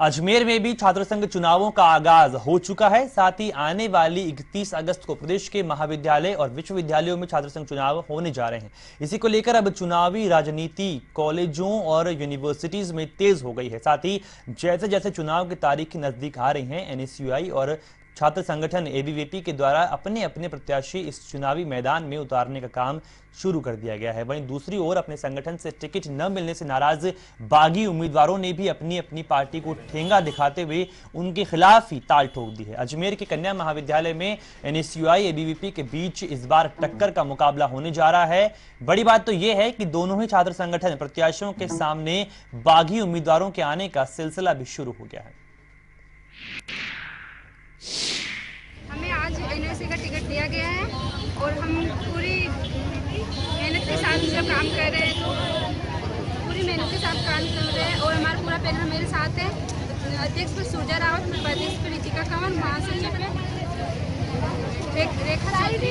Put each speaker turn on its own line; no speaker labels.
अजमेर में भी छात्र संघ चुनावों का आगाज हो चुका है। साथ ही आने वाली 31 अगस्त को प्रदेश के महाविद्यालय और विश्वविद्यालयों में छात्र संघ चुनाव होने जा रहे हैं। इसी को लेकर अब चुनावी राजनीति कॉलेजों और यूनिवर्सिटीज में तेज हो गई है। साथ ही जैसे जैसे चुनाव की तारीख नजदीक आ रही है, एनएसयूआई और छात्र संगठन एबीवीपी के द्वारा अपने अपने प्रत्याशी इस चुनावी मैदान में उतारने का काम शुरू कर दिया गया है। वहीं दूसरी ओर अपने संगठन से टिकट न मिलने से नाराज बागी उम्मीदवारों ने भी अपनी अपनी पार्टी को ठेंगा दिखाते हुए उनके खिलाफ ही ताल ठोक दी है। अजमेर के कन्या महाविद्यालय में एनएसयूआई एबीवीपी के बीच इस बार टक्कर का मुकाबला होने जा रहा है। बड़ी बात तो यह है कि दोनों ही छात्र संगठन प्रत्याशियों के सामने बागी उम्मीदवारों के आने का सिलसिला भी शुरू हो गया है।
हमें आज एनएससी का टिकट दिया गया है और हम पूरी मेहनत के साथ जो काम कर रहे हैं, पूरी मेहनत के साथ काम कर रहे हैं और हमारा पूरा पैनल मेरे साथ है। अध्यक्ष पर सूर्या रावत, उपाध्यक्ष पर रितिका कंवर, महासचिव पे रेखा